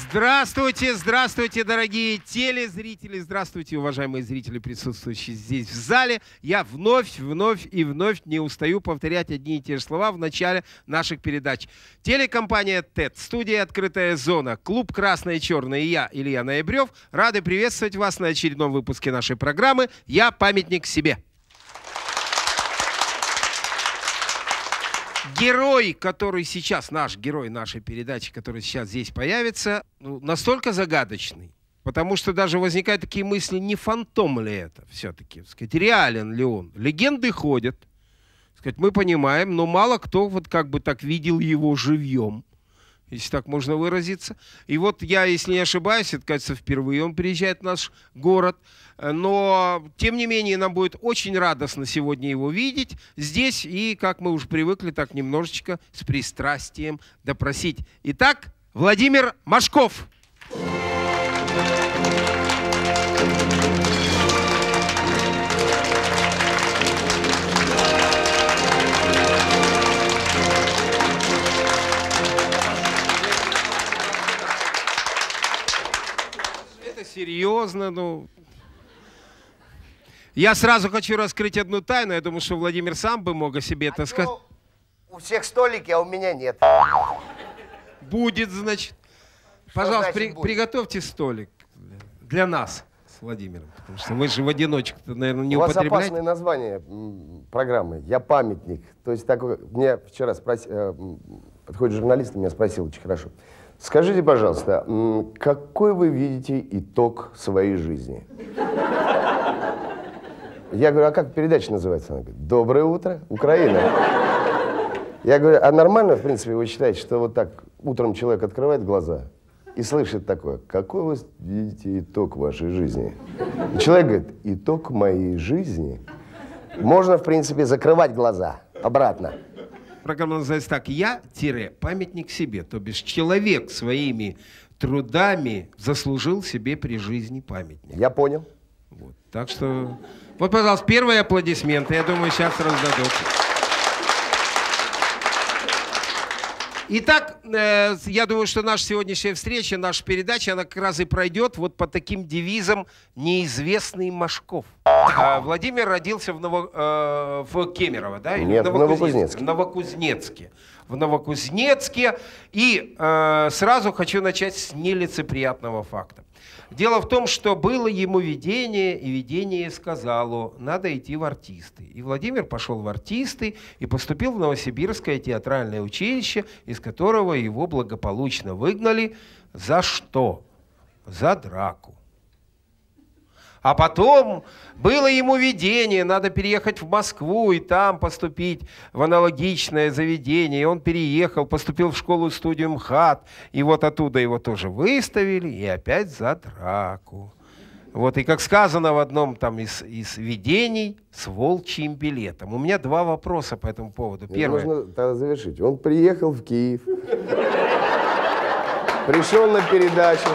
Здравствуйте, здравствуйте, дорогие телезрители, здравствуйте, уважаемые зрители, присутствующие здесь в зале. Я вновь не устаю повторять одни и те же слова в начале наших передач. Телекомпания ТЭТ, студия «Открытая зона», клуб «Красное и черное» и я, Илья Ноябрев, рады приветствовать вас на очередном выпуске нашей программы «Я памятник себе». Герой, который сейчас, наш герой нашей передачи, который сейчас здесь появится, настолько загадочный, потому что даже возникают такие мысли, не фантом ли это все-таки, сказать, реален ли он. Легенды ходят, сказать, мы понимаем, но мало кто вот как бы так видел его живьем, если так можно выразиться. И вот я, если не ошибаюсь, это, кажется, впервые он приезжает в наш город. Но, тем не менее, нам будет очень радостно сегодня его видеть здесь. И, как мы уже привыкли, так немножечко с пристрастием допросить. Итак, Владимир Машков. Серьезно, ну... Я сразу хочу раскрыть одну тайну. Я думаю, что Владимир сам бы мог о себе это сказать. У всех столики, а у меня нет. Будет, значит. Пожалуйста, приготовьте столик для нас с Владимиром. Потому что мы же в одиночку-то, наверное, не употребляем. У вас опасное название программы. Я памятник. То есть такой... Мне вчера подходит журналист и меня спросил очень хорошо. Скажите, пожалуйста, какой вы видите итог своей жизни? Я говорю, а как передача называется? Она говорит, «Доброе утро, Украина». Я говорю, а нормально, в принципе, вы считаете, что вот так утром человек открывает глаза и слышит такое, какой вы видите итог вашей жизни? И человек говорит, итог моей жизни? Можно, в принципе, закрывать глаза обратно. Программа называется так: «Я-памятник себе», то бишь человек своими трудами заслужил себе при жизни памятник. Я понял. Вот. Так что, вот, пожалуйста, первые аплодисменты. Я думаю, сейчас раздадут. Итак, я думаю, что наша сегодняшняя встреча, наша передача, она как раз и пройдет вот по таким девизам «Неизвестный Машков». Владимир родился в Кемерово, да? Нет, в Новокузнецке. В Новокузнецке. И сразу хочу начать с нелицеприятного факта. Дело в том, что было ему видение, и видение сказало, надо идти в артисты. И Владимир пошел в артисты и поступил в Новосибирское театральное училище, из которого его благополучно выгнали. За что? За драку. А потом было ему видение, надо переехать в Москву и там поступить в аналогичное заведение. И он переехал, поступил в школу-студию МХАТ. И вот оттуда его тоже выставили, и опять за драку. Вот, и как сказано в одном там из видений, с волчьим билетом. У меня два вопроса по этому поводу. Первое. Нужно тогда завершить. Он приехал в Киев, пришел на передачу.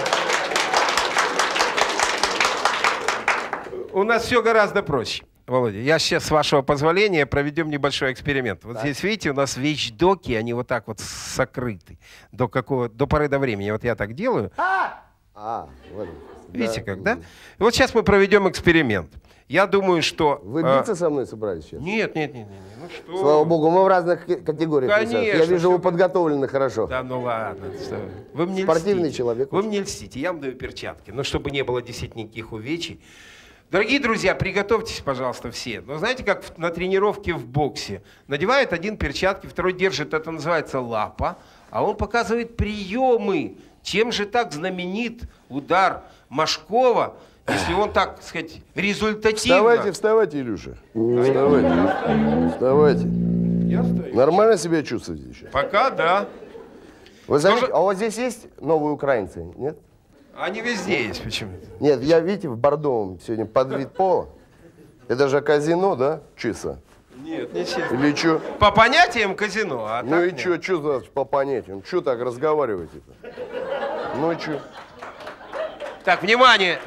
У нас все гораздо проще, Володя. Я сейчас, с вашего позволения, проведем небольшой эксперимент. Вот так. Здесь, видите, у нас вещдоки, они вот так вот сокрыты до поры до времени. Вот я так делаю. Вот. Видите как, да? И вот сейчас мы проведем эксперимент. Я думаю, что... Вы биться со мной собрались сейчас? Нет. Ну что? Слава богу, мы в разных категориях. Конечно. Я вижу, вы подготовлены хорошо. Да, ну ладно. Вы мне спортивный льстите. Человек. Вы мне льстите. Я вам даю перчатки. Но чтобы не было действительно никаких увечий. Дорогие друзья, приготовьтесь, пожалуйста, все. Но знаете, как на тренировке в боксе. Надевает один перчатки, второй держит, это называется лапа, а он показывает приемы. Чем же так знаменит удар Машкова, если он, так сказать, результативно... Вставайте, Илюша. Вставайте. Я стою. Нормально себя чувствуете еще? Пока, да. Вы заметили, а вот здесь есть новые украинцы, нет? Они везде есть почему-то. Нет, я, видите, в бордовом сегодня под вид пола. Это же казино, да? Чисто. Нет, не честно. Или что? По понятиям казино, а ну так и что, значит по понятиям? Что так разговариваете-то? Ну и что? Так, внимание.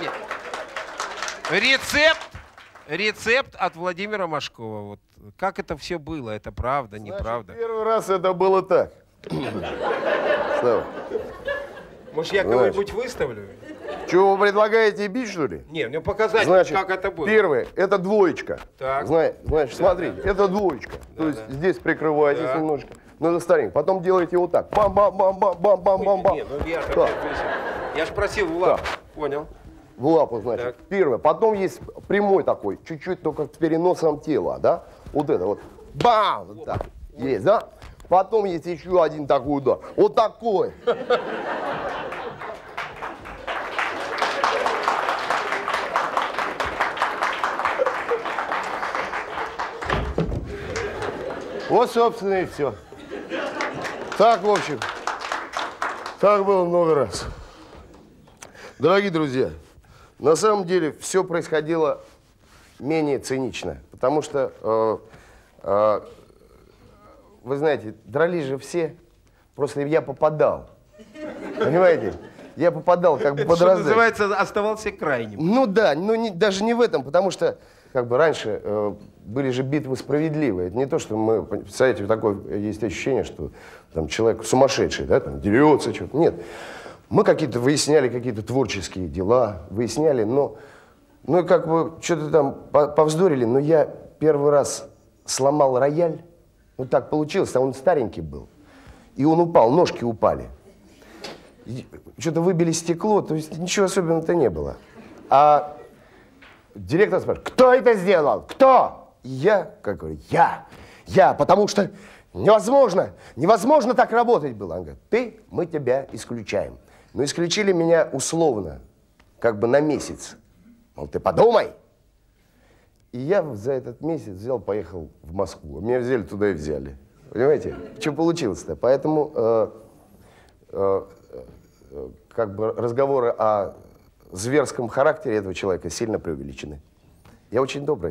Рецепт от Владимира Машкова. Вот как это все было? Это правда, неправда? Первый раз это было так. Слава. Может, я кого-нибудь выставлю? Чего вы предлагаете, бить, что ли? Не, мне показать, Значит, как это было. первое, это двоечка. Так. Значит, смотрите, это двоечка. То есть здесь прикрываетесь немножко. Ну, это старенько. Потом делаете вот так. Бам-бам-бам-бам-бам-бам-бам. Не, ну я ж просил в лапу. Понял. В лапу, значит. Так. Первое. Потом есть прямой такой, чуть-чуть только с переносом тела, да? Вот это вот. Бам! Вот так. Есть, да? Потом есть еще один такой удар. Вот такой. Вот, собственно, и все. Так, в общем, так было много раз. Дорогие друзья, на самом деле все происходило менее цинично, потому что, вы знаете, дрались же все, просто я попадал. Понимаете? Я попадал как бы под Что раздачу. называется, оставался крайним. Ну да, но даже не в этом, потому что как бы раньше были же битвы справедливые. Это не то, что мы, представляете, такое есть ощущение, что там человек сумасшедший, да, там дерется, что-то. Нет. Мы какие-то выясняли какие-то творческие дела, выясняли, но ну как бы что-то там повздорили, но я первый раз сломал рояль. Вот так получилось, а он старенький был. И он упал, ножки упали. Что-то выбили стекло, то есть ничего особенного-то не было. А директор спрашивает, кто это сделал? Кто? И я, как говорю, я, потому что невозможно так работать было. Он говорит, мы тебя исключаем. Но исключили меня условно, как бы на месяц. Мол, ты подумай. И я за этот месяц поехал в Москву. Меня взяли туда и взяли. Понимаете? Что получилось-то? Поэтому как бы разговоры о зверском характере этого человека сильно преувеличены. Я очень добрый.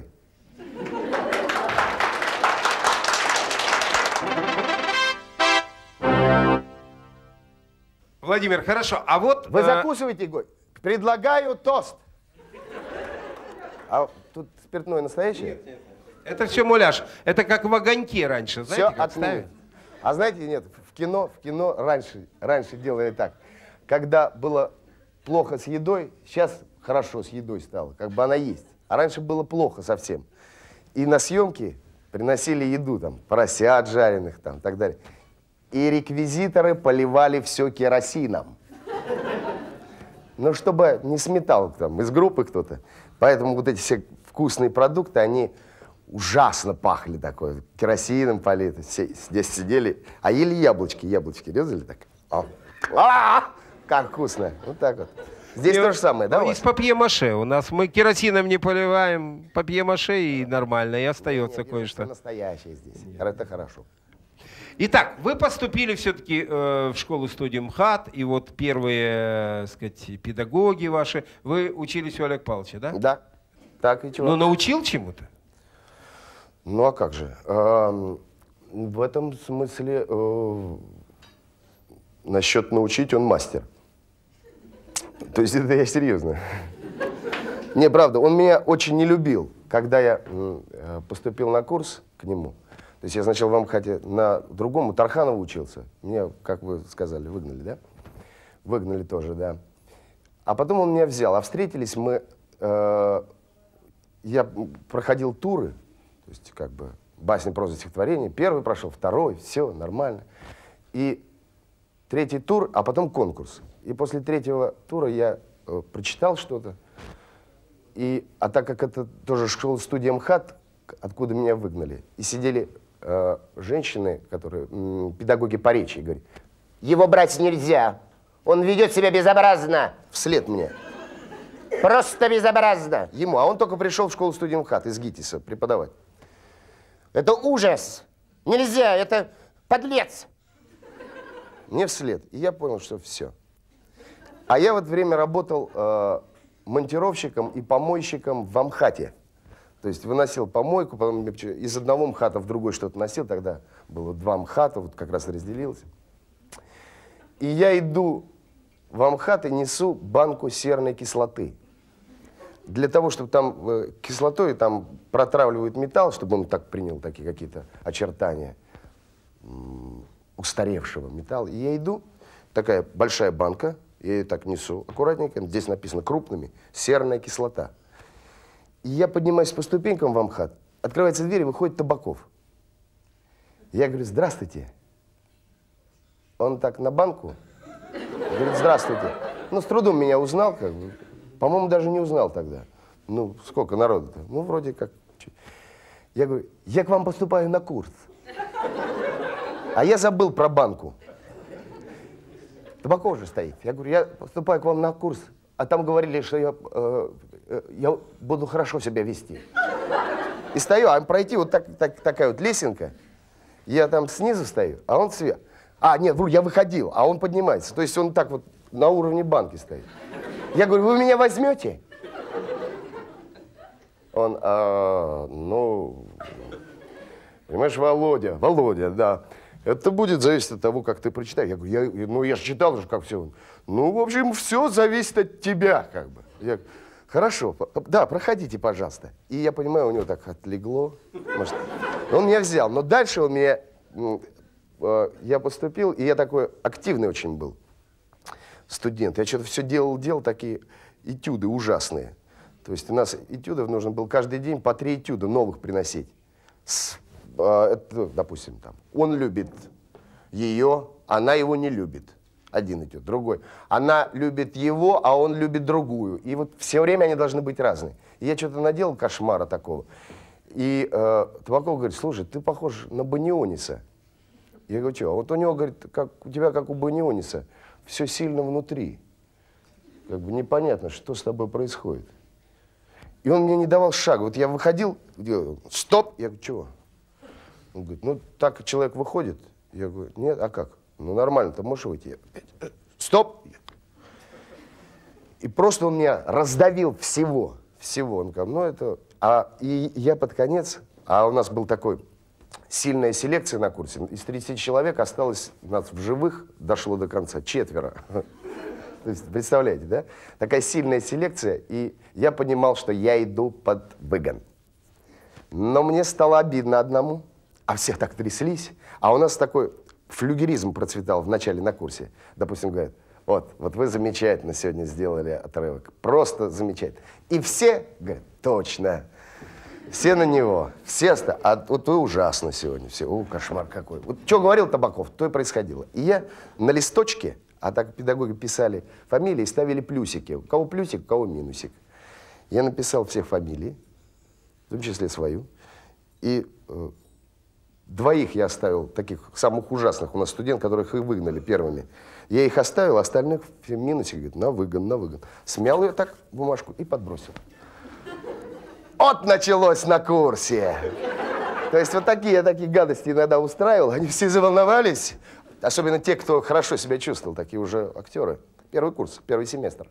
Владимир, хорошо. А вот... Вы закусываете, Гой? Предлагаю тост. А тут спиртное настоящее? Нет. Это все муляж. Это как в огоньке раньше. Знаете, Все отставить. А знаете, нет, в кино раньше делали так. Когда было плохо с едой, сейчас хорошо с едой стало, как бы она есть. А раньше было плохо совсем. И на съемки приносили еду, там, поросят жареных, там, так далее. И реквизиторы поливали все керосином. Ну, чтобы не сметал там из группы кто-то. Поэтому вот эти все вкусные продукты, они ужасно пахли такой. Керосином политы. Здесь сидели, а ели яблочки. Яблочки резали так. Как вкусно. Вот так вот. Здесь то же самое, да? Из папье-маше. У нас мы керосином не поливаем, папье-маше и нормально, и остается кое-что. Это настоящее здесь. Это хорошо. Итак, вы поступили все-таки в школу-студию МХАТ, и вот первые, так сказать, педагоги ваши, вы учились у Олега Павловича, да? Да. Так и чего? Ну, научил чему-то? Ну, а как же? В этом смысле насчет научить он мастер. То есть это я серьезно. Не, правда, он меня очень не любил, когда я поступил на курс к нему. То есть я сначала в МХАТе на другом, у Тарханова учился. Меня, как вы сказали, выгнали, да? Выгнали тоже, да. А потом он меня взял. А встретились мы... я проходил туры, то есть как бы басня, проза, стихотворение. Первый прошел, второй, все, нормально. И третий тур, а потом конкурс. И после третьего тура я прочитал что-то. А так как это тоже школа-студия МХАТ, откуда меня выгнали, и сидели женщины, которые педагоги по речи, говорят, его брать нельзя, он ведет себя безобразно. Вслед мне. Просто безобразно. Ему, а он только пришел в школу-студию МХАТ из ГИТИСа преподавать. Это ужас. Нельзя, это подлец. Мне вслед. И я понял, что все. А я в это время работал монтировщиком и помойщиком в МХАТе. То есть выносил помойку, потом из одного МХАТа в другой что-то носил. Тогда было 2 МХАТа, вот как раз разделился. И я иду в МХАТ и несу банку серной кислоты. Для того, чтобы там кислотой там протравливают металл, чтобы он так принял такие какие-то очертания устаревшего металла. И я иду, такая большая банка, Я ее так несу аккуратненько. Здесь написано крупными серная кислота. И я поднимаюсь по ступенькам в Амхат. Открывается дверь, и выходит Табаков. Я говорю, здравствуйте. Он так на банку. Говорит, здравствуйте. Ну, с трудом меня узнал, как бы. По-моему, даже не узнал тогда. Ну, сколько народу-то? Ну, вроде как. Я говорю, я к вам поступаю на курс. А я забыл про банку. Табаков же стоит. Я говорю, я поступаю к вам на курс, а там говорили, что я буду хорошо себя вести. И стою, а пройти вот такая вот лесенка. Я там снизу стою, а он сверху. А, нет, я выходил, а он поднимается. То есть он так вот на уровне банки стоит. Я говорю, вы меня возьмете? Он, ну, понимаешь, Володя, да. Это будет зависеть от того, как ты прочитаешь. Я говорю, я же читал уже, как все. Ну, в общем, все зависит от тебя, как бы. Я, хорошо, да, проходите, пожалуйста. И я понимаю, у него так отлегло. Может, он меня взял, но дальше он меня... Я поступил, и я такой активный очень был студент. Я что-то все делал, такие этюды ужасные. То есть у нас этюдов нужно было каждый день по 3 этюда новых приносить. Это, допустим, там, он любит ее, она его не любит. Один этюд, другой. Она любит его, а он любит другую. И вот все время они должны быть разные. И я что-то наделал кошмара такого. И Табаков говорит, слушай, ты похож на Баниониса. Я говорю, что? А вот у него, говорит, у тебя как у Баниониса, все сильно внутри. Как бы непонятно, что с тобой происходит. И он мне не давал шага. Вот я выходил, делал, стоп! Я говорю, чего? Он говорит, ну так человек выходит. Я говорю, нет, а как? Ну нормально, ты можешь выйти? Я, стоп! И просто он меня раздавил всего. Он говорит, ну это... И я под конец, а у нас был такой... Сильная селекция на курсе. Из 30 человек осталось у нас в живых, дошло до конца 4. То есть, представляете, да? Такая сильная селекция, и я понимал, что я иду под выгон. Но мне стало обидно одному, а все так тряслись. А у нас такой флюгеризм процветал в начале на курсе. Допустим, говорят, вот вы замечательно сегодня сделали отрывок, просто замечательно. И все говорят, точно. Все на него, а вот вы ужасно сегодня, все, кошмар какой. Вот что говорил Табаков, то и происходило. И я на листочке, а так педагоги писали фамилии, ставили плюсики. У кого плюсик, у кого минусик. Я написал всех фамилии, в том числе свою. И 2 я оставил, таких самых ужасных у нас студентов, которых их выгнали первыми. Я их оставил, остальных в минусик, говорит, на выгон. Смял ее так, бумажку, и подбросил. Вот началось на курсе. То есть вот такие гадости иногда устраивал. Они все заволновались. Особенно те, кто хорошо себя чувствовал, такие уже актеры. Первый курс, первый семестр.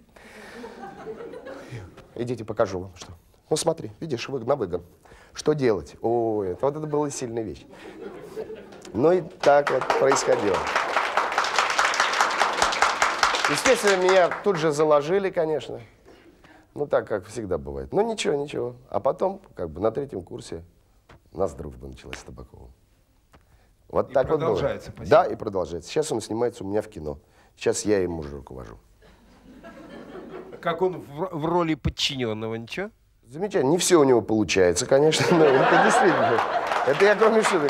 Идите, покажу вам, что. Ну смотри, видишь, на выгон. Что делать? Ой, вот это была сильная вещь. Ну и так вот происходило. Естественно, меня тут же заложили, конечно. Ну, так, как всегда бывает. Ну, ничего. А потом, как бы, на 3-м курсе у нас дружба началась с Табаковым. Вот так вот было. Продолжается, спасибо. Да, и продолжается. Сейчас он снимается у меня в кино. Сейчас я им уже руковожу. Как он в роли подчиненного, ничего? Замечательно. Не все у него получается, конечно, но это действительно. Это я кроме шуток.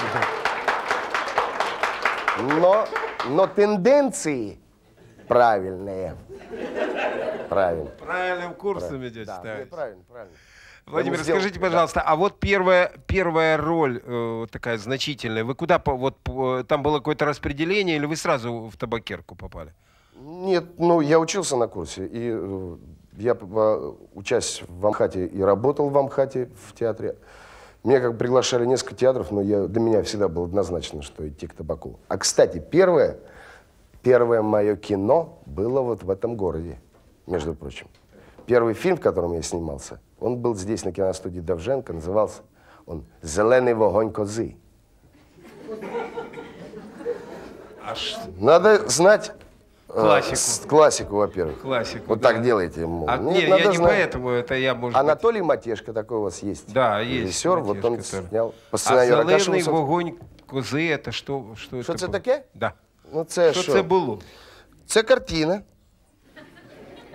Но тенденции правильные. Правильным курсом идете, да, правильно. Владимир, скажите, пожалуйста, а вот первая роль такая значительная, вы куда, там было какое-то распределение, или вы сразу в табакерку попали? Нет, ну, я учился на курсе, и я, учась в Амхате, и работал в Амхате в театре. Меня как бы приглашали несколько театров, но для меня всегда было однозначно, что идти к Табакову. А, кстати, первое мое кино было вот в этом городе. Между прочим. Первый фильм, в котором я снимался, он был здесь, на киностудии Довженко, назывался он «Зеленый вогонь кози». Надо знать классику, во-первых. Классику, вот да. Так делаете. Нет, я не поэтому, это я, может Анатолий Матешко, такой у вас есть. Да, есть. Режиссер, вот он снял по А сценарию «Зелений вогонь кози» — это що? Що це таке? Да. Ну, це Що це було? Це картина.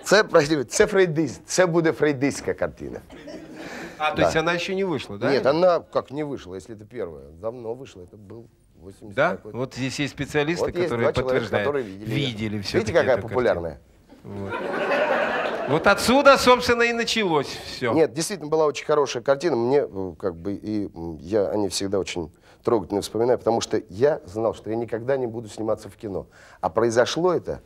Це фрейдист, це буде фрейдистская картина. То есть она еще не вышла, да? Нет, она как не вышла, если это первая. Давно вышла, это был 80 Да? какой-то. Вот здесь есть специалисты, Вот есть которые два человека, подтверждают. которые Видели все. Видите, какая популярная? Вот отсюда, собственно, и началось все. Нет, действительно была очень хорошая картина. Мне как бы я о ней всегда очень трогательно вспоминаю, потому что я знал, что я никогда не буду сниматься в кино. А произошло это.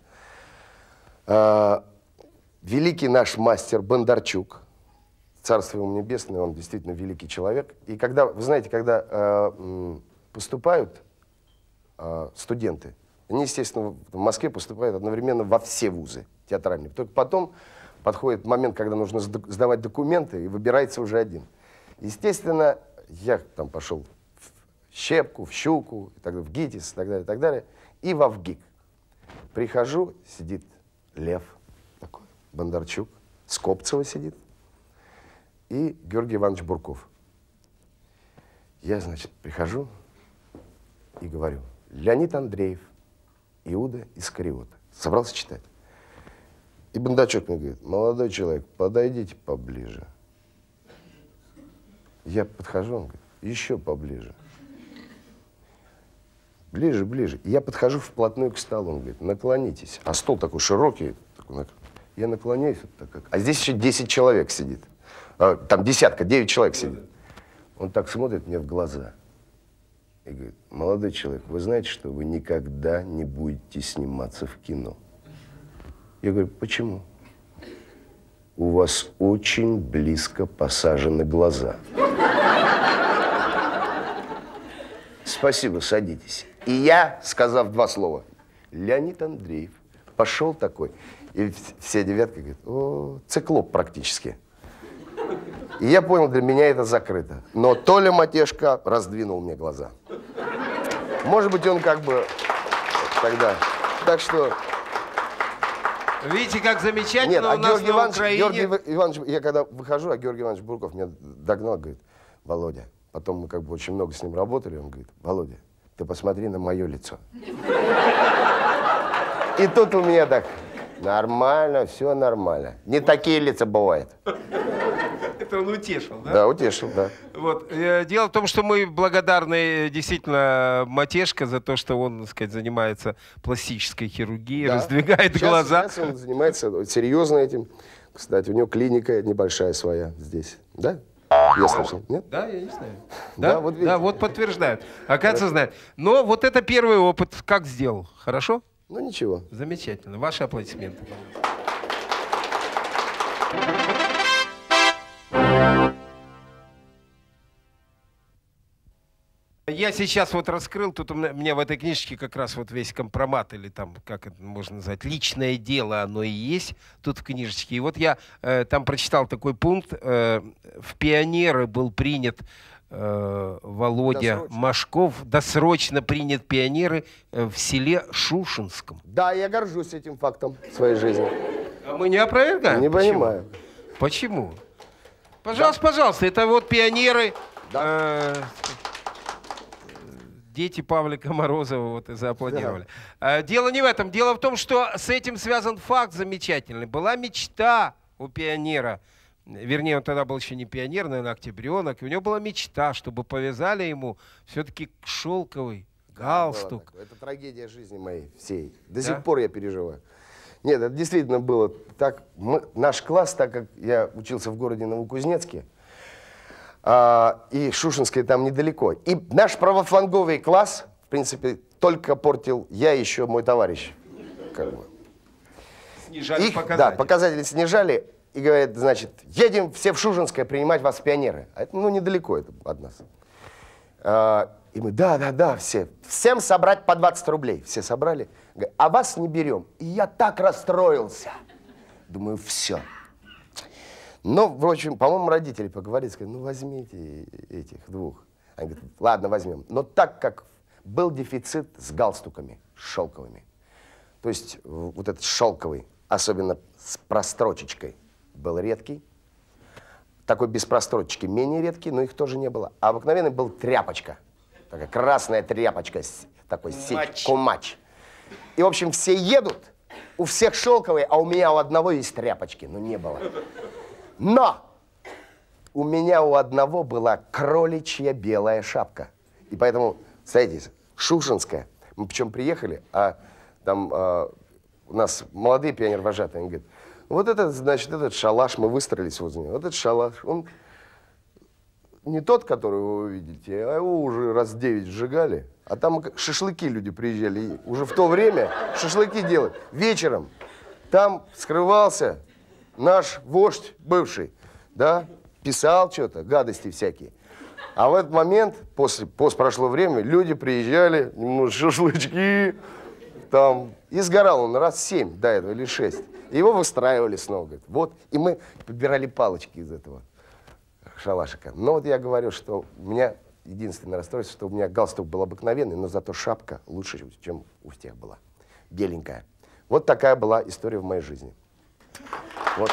Великий наш мастер Бондарчук, царство ему небесное, он действительно великий человек. И когда, вы знаете, когда поступают студенты, они, естественно, в Москве поступают одновременно во все вузы театральные. Только потом подходит момент, когда нужно сдавать документы, и выбирается уже один. Естественно, я там пошел в Щепку, в Щуку, и так далее, в ГИТИС и так далее, и во ВГИК. Прихожу, сидит Лев такой, Бондарчук, Скопцева сидит, и Георгий Иванович Бурков. Я, значит, прихожу и говорю: Леонид Андреев, Иуда Искариота. Собрался читать. И Бондарчук мне говорит: молодой человек, подойдите поближе. Я подхожу, он говорит: еще поближе. Ближе, ближе. И я подхожу вплотную к столу, он говорит: наклонитесь. А стол такой широкий. Я наклоняюсь, вот так, а здесь еще 10 человек сидит. Там десятка, 9 человек сидит. Он так смотрит мне в глаза и говорит: молодой человек, вы знаете, что вы никогда не будете сниматься в кино? Я говорю: почему? У вас очень близко посажены глаза. Спасибо, садитесь. И я, сказав два слова, Леонид Андреев, пошел такой. И все девятки говорят: о, циклоп практически. И я понял, для меня это закрыто. Но Толя Матешко раздвинул мне глаза. Может быть, он как бы тогда. Так что... Видите, как замечательно. Нет, у нас Георгий на Украине... Георгий Иванович, я когда выхожу, а Георгий Иванович Бурков меня догнал, говорит: Володя, потом мы как бы очень много с ним работали, он говорит: Володя, ты посмотри на мое лицо. И тут у меня так: нормально, все нормально. Не такие лица бывают. Это он утешил, да? Да, утешил, да. Вот. Дело в том, что мы благодарны действительно Матешко за то, что он, так сказать, занимается пластической хирургией, Да. раздвигает глаза. Сейчас он занимается серьезно этим. Кстати, у него клиника небольшая своя здесь. Да? Я слышал, нет? Да, я не знаю. Да, вот видите. Да, вот подтверждают. Оказывается, знают. Но вот это первый опыт. Как сделал? Хорошо? Ну, ничего. Замечательно. Ваши аплодисменты. Я сейчас вот раскрыл, тут у меня в этой книжечке как раз вот весь компромат, или там, как это можно назвать, личное дело, оно и есть тут в книжечке. И вот я там прочитал такой пункт, в пионеры был принят Володя Досрочно. Машков, досрочно принят в пионеры в селе Шушинском. Да, я горжусь этим фактом в своей жизни. А мы не опровергаем? Не Почему? понимаю. Почему? Пожалуйста, пожалуйста, это вот пионеры, дети Павлика Морозова, вот и зааплодировали. Дело не в этом. Дело в том, что с этим связан факт замечательный. Была мечта у пионера, вернее, он тогда был еще не пионер, наверное, октябренок, и у него была мечта, чтобы повязали ему все-таки шелковый галстук. Это трагедия жизни моей всей. До сих пор я переживаю. Нет, это действительно было так. Наш класс, так как я учился в городе Новокузнецке, и Шушинское там недалеко. И наш правофланговый класс, в принципе, только портил я и еще мой товарищ. Как бы. Снижали показатели. Да, показатели снижали. И говорят: значит, едем все в Шушинское принимать вас в пионеры. А это, ну, недалеко это от нас. И мы: да, все. Всем собрать по 20 рублей. Все собрали. Говорят: а вас не берем. И я так расстроился. Думаю, все. Ну, в общем, по-моему, родители поговорили, сказали: ну, возьмите этих двух. Они говорят: ладно, возьмем. Но так как был дефицит с галстуками шелковыми, то есть вот этот шелковый, особенно с прострочечкой, был редкий. Такой без прострочечки менее редкий, но их тоже не было. А обыкновенный был тряпочка. Такая красная тряпочка, такой кумач. И, в общем, все едут, У всех шелковые, а у меня у одного есть тряпочки. Ну, не было. Но у меня у одного была кроличья белая шапка. И поэтому, смотрите, Шушинская. Мы причем приехали, а там у нас молодые пионер-вожатые, они говорят, вот этот, значит, этот шалаш, мы выстроились возле него. Вот этот шалаш, он не тот, который вы видите, а его уже раз 9 сжигали. А там шашлыки люди приезжали. И уже в то время шашлыки делали. Вечером там скрывался наш вождь бывший, да, писал что-то, гадости всякие. А в этот момент, после прошло время, люди приезжали, шашлычки, там, и сгорал он раз 7 до этого или 6. И его выстраивали снова, говорит, вот, и мы подбирали палочки из этого шалашика. Но вот я говорю, что у меня единственное расстройство, что у меня галстук был обыкновенный, но зато шапка лучше, чем у всех была, беленькая. Вот такая была история в моей жизни. Вот.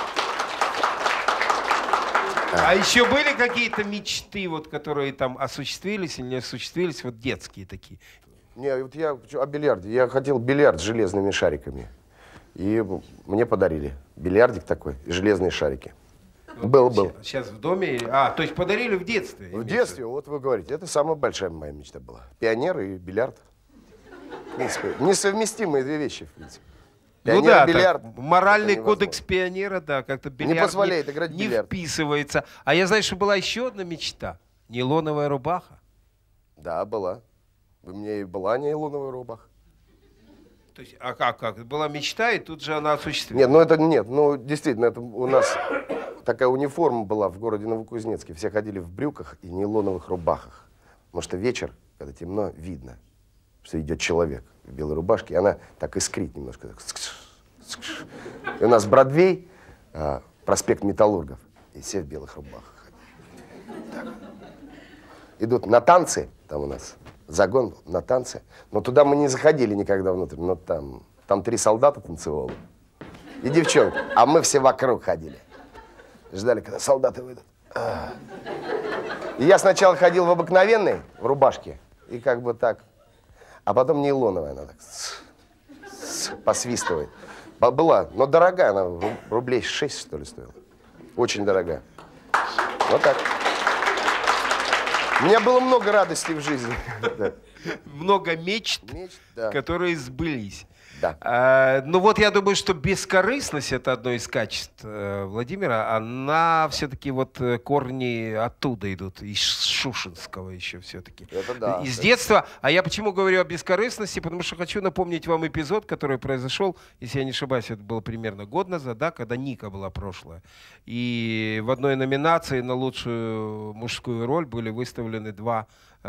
А еще были какие-то мечты, вот, которые там осуществились или не осуществились, вот детские такие? Не, вот я о бильярде. Я хотел бильярд с железными шариками. И мне подарили бильярдик такой и железные шарики. Был. Сейчас в доме? А, то есть подарили в детстве? В детстве, вот вы говорите, это самая большая моя мечта была. Пионер и бильярд. В принципе, несовместимые две вещи, в принципе. Пионер, ну да, бильярд. Моральный кодекс пионера, да, как-то бильярд не позволяет играть в бильярд. Не вписывается. А я знаю, что была еще одна мечта. Нейлоновая рубаха. Да, была. У меня и была нейлоновая рубаха. То есть, а как? Была мечта, и тут же она осуществилась? Нет, действительно, это у нас такая униформа была в городе Новокузнецке. Все ходили в брюках и нейлоновых рубахах. Потому что вечер, когда темно, видно, что идет человек в белой рубашке, и она так искрит немножко. И у нас Бродвей, проспект Металлургов, и все в белых рубахах. Так. Идут на танцы, там у нас загон на танцы, но туда мы не заходили никогда внутрь, но там 3 солдата танцевало и девчонки, а мы все вокруг ходили. Ждали, когда солдаты выйдут. И я сначала ходил в обыкновенной, в рубашке, и как бы так, а потом нейлоновая, она так посвистывает. Была, но дорогая, она рублей 6, что ли, стоила. Очень дорогая. Вот так. У меня было много радостей в жизни. Много мечт, да. которые сбылись. Да. Ну вот я думаю, что бескорыстность — это одно из качеств Владимира. Она все-таки вот корни оттуда идут, из Шушинского еще все-таки. Это да. Из детства. А я почему говорю о бескорыстности? Потому что хочу напомнить вам эпизод, который произошел, если я не ошибаюсь, это было примерно год назад, да, когда Ника была прошлая. И в одной номинации на лучшую мужскую роль были выставлены два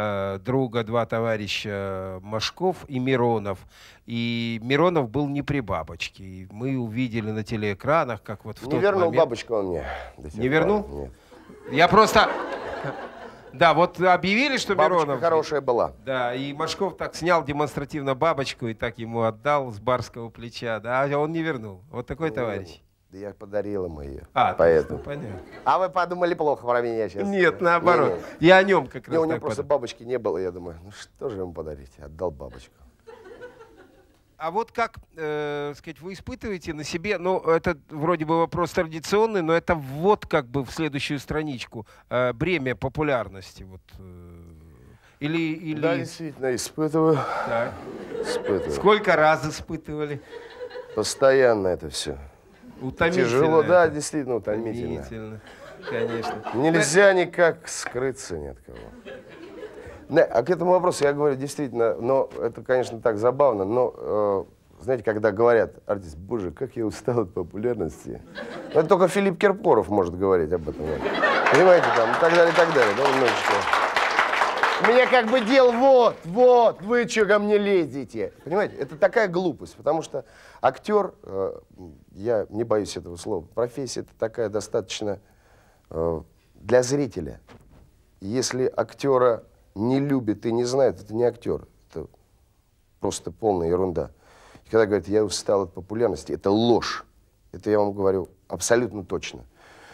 товарища Машков и Миронов. И Миронов был не при бабочке. И мы увидели на телеэкранах, как вот в тот Не вернул момент... бабочку он мне. Не вернул? Нет. Я просто... Да, вот объявили, что Бабочка Миронов... хорошая была. Да, и Машков так снял демонстративно бабочку и так ему отдал с барского плеча. Да, а он не вернул. Вот такой товарищ. Да я подарил ему ее. Поэтому. Понятно. А вы подумали плохо про меня сейчас? Нет, наоборот. Я о нем как раз. У него просто бабочки не было. Я думаю, ну что же ему подарить? Отдал бабочку. А вот как, сказать, вы испытываете на себе, ну, это вроде бы вопрос традиционный, но это вот как бы в следующую страничку, бремя популярности. Вот, или... Да, действительно, испытываю. Так. Испытываю. Сколько раз испытывали? Постоянно это все. Утомительно. Тяжело, да, действительно утомительно. Утомительно, конечно. Нельзя никак скрыться ни от кого. А к этому вопросу я говорю, действительно, но это, конечно, так забавно, но, знаете, когда говорят, артист, боже, как я устал от популярности. Это только Филипп Киркоров может говорить об этом. Понимаете, там, и так далее, да, немножечко. У меня как бы дел вот, вы что ко мне лезете? Понимаете, это такая глупость, потому что актер, я не боюсь этого слова, профессия это такая достаточно для зрителя. Если актера не любит и не знает, это не актер, это просто полная ерунда. И когда говорят, я устал от популярности, это ложь. Это я вам говорю абсолютно точно.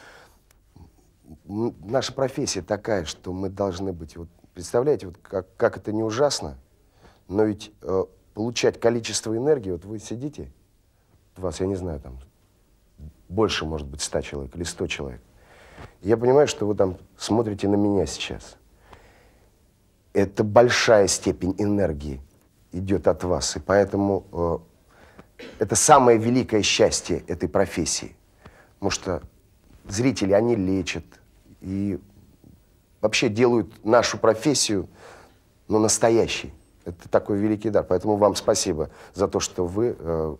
Наша профессия такая, что мы должны быть, вот, представляете, вот как это не ужасно, но ведь получать количество энергии, вот вы сидите, вас, я не знаю, там больше, может быть, 100 человек или 100 человек. Я понимаю, что вы там смотрите на меня сейчас. Это большая степень энергии идет от вас, и поэтому это самое великое счастье этой профессии. Потому что зрители, они лечат и вообще делают нашу профессию, ну, настоящей. Это такой великий дар. Поэтому вам спасибо за то, что вы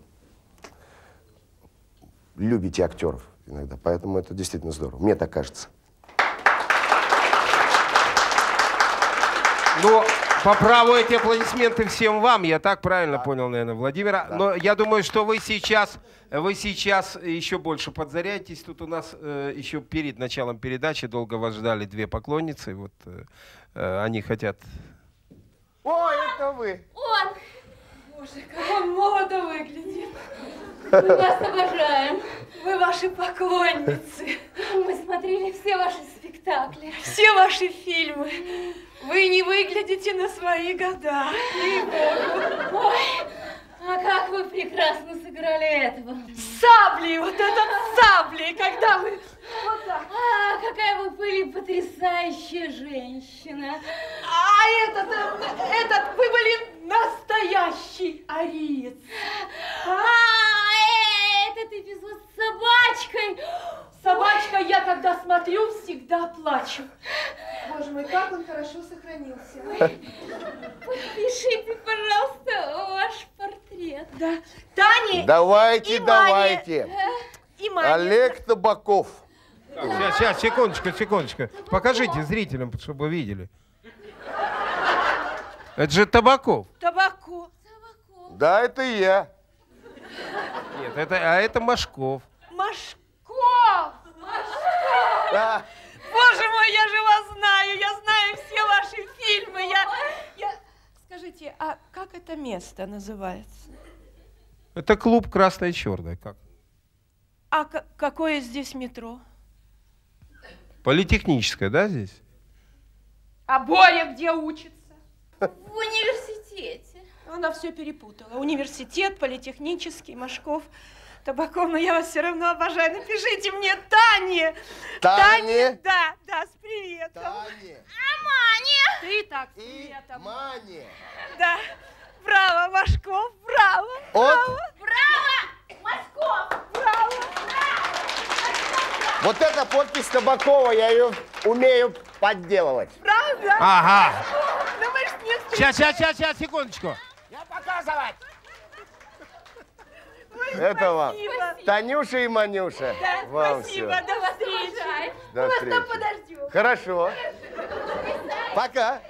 любите актеров иногда. Поэтому это действительно здорово. Мне так кажется. Ну, по праву эти аплодисменты всем вам. Я так правильно понял, наверное, Владимира. Да. Но я думаю, что вы сейчас еще больше подзаряетесь. Тут у нас еще перед началом передачи долго вас ждали две поклонницы. Вот они хотят... Ой, это вы! Он! Боже, как он молодо выглядит. Мы вас обожаем. Вы ваши поклонницы. Мы смотрели все ваши спектакли, все ваши фильмы. Вы не выглядите на свои года. Ей-богу. Ой, а как вы прекрасно сыграли этого. Саблей, вот этот саблей, когда вы... Вот так. А, какая вы были потрясающая женщина. А этот, вы были настоящий ариец. Этот эпизод с собачкой. Собачка, я когда смотрю, всегда плачу. Боже мой, как он хорошо сохранился. Подпишите, пожалуйста, ваш портрет. Да. Таня Давайте, и давайте. Маня. И Маня. Олег Табаков. Так, сейчас, секундочку. Покажите зрителям, чтобы видели. Это же Табаков. Табаков. Да, это я. Нет, это Машков. Машков. Да. Боже мой, я же вас знаю. Я знаю все ваши фильмы. Скажите, а как это место называется? Это клуб «Красное и черное». Как? А какое здесь метро? Политехническое, да, здесь? А Боря где учится? В университете. Она все перепутала. Университет, политехнический, Машков, Табаков. Но я вас все равно обожаю. Напишите мне Тане. Тане? Да, с приветом. Тане. А Маня? Ты так, с И приветом. Мане. Да. Браво, Машков, браво. Браво! Машков! Браво. Вот эта подпись Табакова, я ее умею подделывать. Правда? Ага. Ну мы ж не Сейчас, секундочку. Я показывать. Ой, Это вам. спасибо. Танюша и Манюша. Да, Вам спасибо, всё. до встречи. До Мы вас встречи. там подождем. Хорошо. Пока.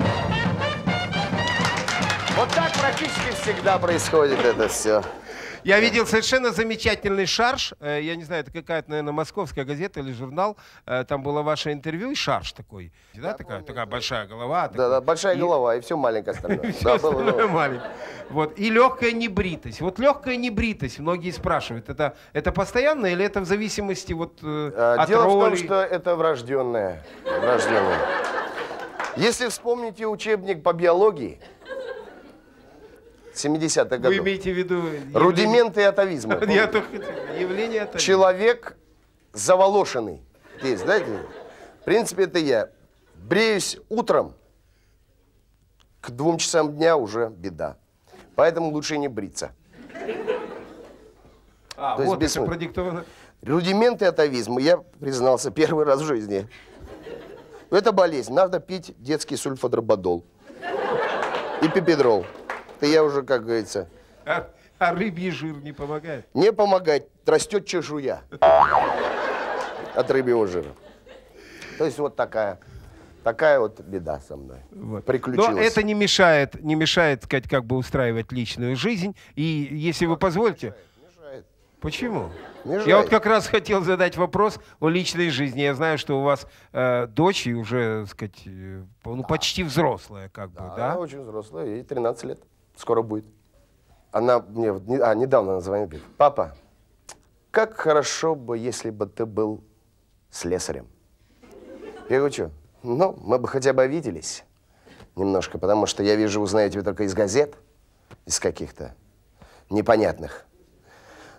Вот так практически всегда происходит это все. Я видел совершенно замечательный шарж. Я не знаю, это какая-то, наверное, московская газета или журнал. Там было ваше интервью и шарж такой. Да, такая большая голова. Да, большая голова и все маленькое остальное. Да, было, ну. Маленькая. Вот. И легкая небритость. Вот легкая небритость, многие спрашивают, это постоянно или это в зависимости от Дело в том, что это врожденное. Если вспомните учебник по биологии 70-х годов. Вы имеете в виду... Рудименты атовизма. Я только явление атовизма. Человек заволошенный. Есть, знаете? В принципе, это я. Бреюсь утром, к 2 часам дня уже беда. Поэтому лучше не бриться. А, То есть вот это бессмысленно. продиктовано. Рудименты атовизма, я признался первый раз в жизни. Это болезнь. Надо пить детский сульфадрободол и пепидрол. Это я уже, как говорится... А рыбий жир не помогает? Не помогает. Растет чешуя от рыбьего жира. То есть вот такая вот беда со мной приключилась. Но это не мешает, сказать, как бы устраивать личную жизнь. И если вы позволите... Мешает. Почему? Мешает. Я вот как раз хотел задать вопрос о личной жизни. Я знаю, что у вас дочь и уже, сказать, почти взрослая, как бы, да? Она очень взрослая, ей 13 лет. Скоро будет. Она мне недавно назвонила, говорит: папа, как хорошо бы, если бы ты был слесарем. Я говорю: что? Ну, мы бы хотя бы виделись немножко, потому что я вижу, узнаете вы только из газет, из каких-то непонятных.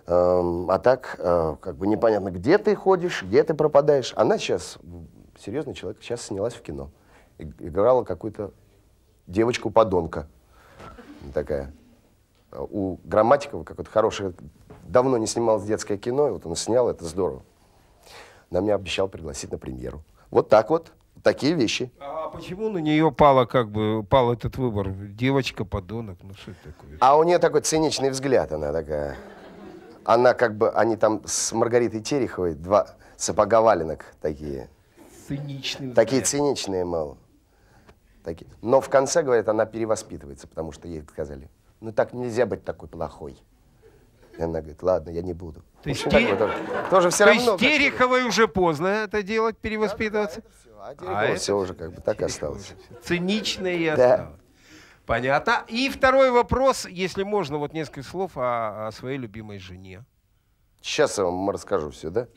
А так, как бы непонятно, где ты ходишь, где ты пропадаешь. Она сейчас, серьезный человек, сейчас снялась в кино. Играла какую-то девочку-подонка. Такая. У Грамматикова какое-то хорошее, давно не снималось детское кино, и вот он снял, это здорово. Она мне обещал пригласить на премьеру. Вот так вот, такие вещи. А почему на нее пал этот выбор? Девочка-подонок, ну что это такое? А у нее такой циничный взгляд, она такая. Она как бы, они там с Маргаритой Тереховой, два сапога валенок такие. Циничный Такие взгляд. циничные, мало. Такие. Но в конце, говорят, она перевоспитывается, потому что ей сказали, ну так нельзя быть такой плохой. И она говорит, ладно, я не буду. То есть, тоже все то равно. есть Тереховой уже поздно это делать, перевоспитываться? А все уже как бы так осталось. Циничное и Да. осталось. Понятно. И второй вопрос, если можно, вот несколько слов о своей любимой жене. Сейчас я вам расскажу все, да?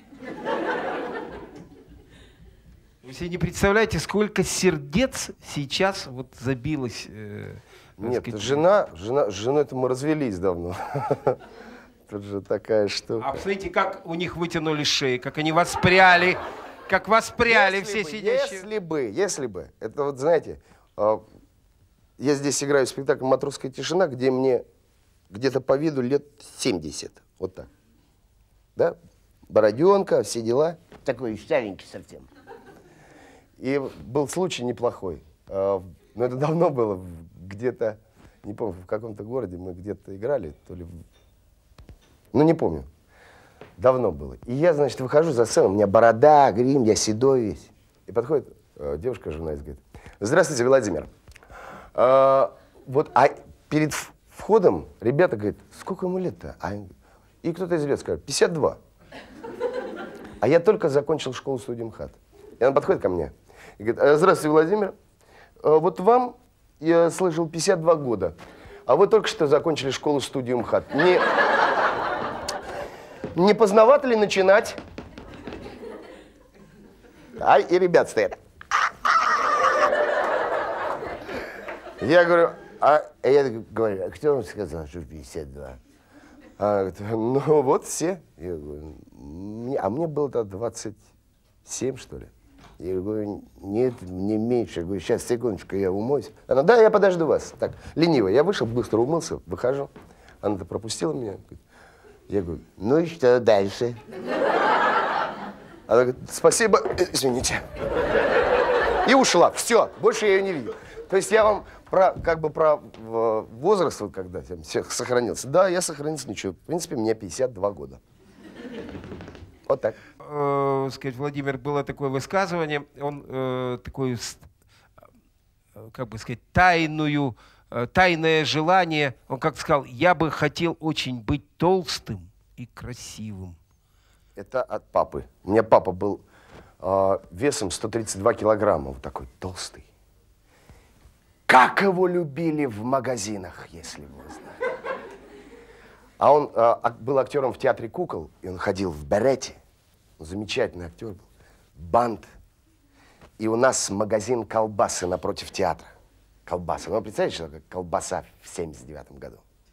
Вы себе не представляете, сколько сердец сейчас вот забилось? Нет, сказать, с женой-то мы развелись давно. Тут же такая штука. А посмотрите, как у них вытянули шеи, как они воспряли, как воспряли все сидящие. Если бы, это вот, знаете, я здесь играю в спектакль «Матросская тишина», где мне где-то по виду лет 70, вот так. Да? Бороденка, все дела. Такой старенький совсем. И был случай неплохой. Но это давно было, где-то, не помню, в каком-то городе мы где-то играли, то ли... Ну, не помню. Давно было. И я, значит, выхожу за сцену, у меня борода, грим, я седой весь. И подходит девушка, журналист, говорит, здравствуйте, Владимир. Перед входом ребята говорят, сколько ему лет-то? И кто-то из ребят скажет, 52. А я только закончил школу-студию МХАТ. И она подходит ко мне и говорит, здравствуйте, Владимир. Вот вам, я слышал, 52 года. А вы только что закончили школу-студию МХАТ. Не поздновато ли начинать? И ребят стоят. Я говорю, а кто вам сказал, что 52? Она говорит, ну вот все. Я говорю, а мне было-то 27, что ли? Я говорю, нет, мне меньше. Я говорю, сейчас, секундочку, я умоюсь. Она, да, я подожду вас. Так, лениво. Я вышел, быстро умылся, выхожу. Она-то пропустила меня. Я говорю, ну и что дальше? Она говорит, спасибо, извините. И ушла. Все, больше я ее не видел. То есть я вам про возраст, вот, когда всех сохранился. Да, я сохранился, ничего. В принципе, мне 52 года. Вот так. Сказать, Владимир, было такое высказывание, он такое, как бы сказать, тайное желание, он как сказал, я бы хотел очень быть толстым и красивым. Это от папы. У меня папа был весом 132 килограмма, вот такой толстый. Как его любили в магазинах, если вы знали. А он был актером в театре кукол, и он ходил в берете. Он замечательный актер был. Бант. И у нас магазин колбасы напротив театра. Колбаса. Ну, представляете, что такое колбаса в 79 году?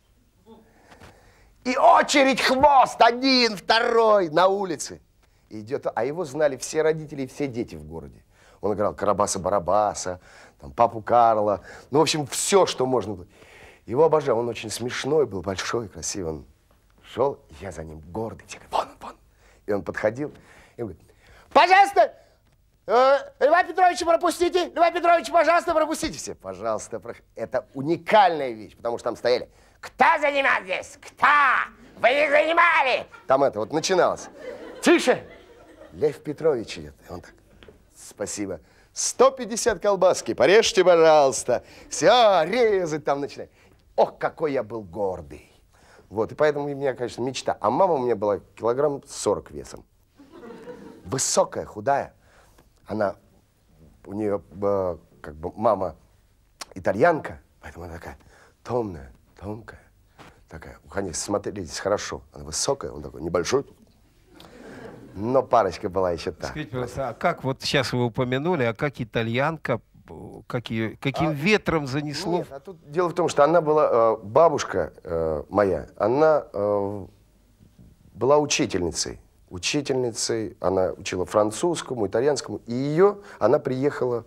И очередь, хвост, один, второй на улице. Идет, а его знали все родители и все дети в городе. Он играл Карабаса-Барабаса, там, Папу Карла. Ну, в общем, все, что можно было. Его обожал. Он очень смешной был, большой, красивый. Он шел, я за ним гордый. Вон. И он подходил и говорит, пожалуйста, Льва Петровича пропустите, Льва Петровича, пожалуйста, пропустите. Все, пожалуйста, это уникальная вещь, потому что там стояли, кто занимал здесь, кто? Вы не занимали? Там это вот начиналось. Тише! Лев Петрович идет. И он так, спасибо. 150 колбаски, порежьте, пожалуйста. Все, резать там начинает. Ох, какой я был гордый. Вот, и поэтому у меня, конечно, мечта. А мама у меня была килограмм 40 весом. Высокая, худая. Она, у нее как бы мама итальянка, поэтому она такая томная, тонкая. Такая, они смотрелись хорошо. Она высокая, он такой небольшой. Но парочка была еще та. Скажите, пожалуйста, а как вот сейчас вы упомянули, а как итальянка, каким ветром занесло? Нет, а тут дело в том, что она была, бабушка моя, она была учительницей. Учительницей, она учила французскому, итальянскому. И она приехала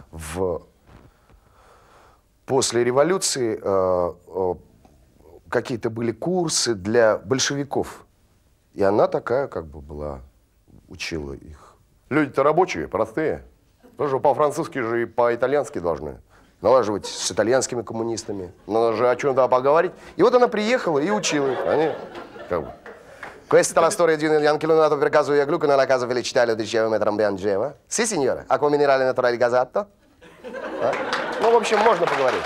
после революции, какие-то были курсы для большевиков. И она такая как бы была, учила их. Люди-то рабочие, простые. Тоже по-французски же и по-итальянски должны налаживать с итальянскими коммунистами. Надо же о чем-то поговорить. И вот она приехала и учила их. Они как бы... Questa è la storia di un anche nato per caso io glucone alla casa felicitaria diceva metro piangeva. Sì, signore. Acqua minerale naturale газато. Ну, в общем, можно поговорить.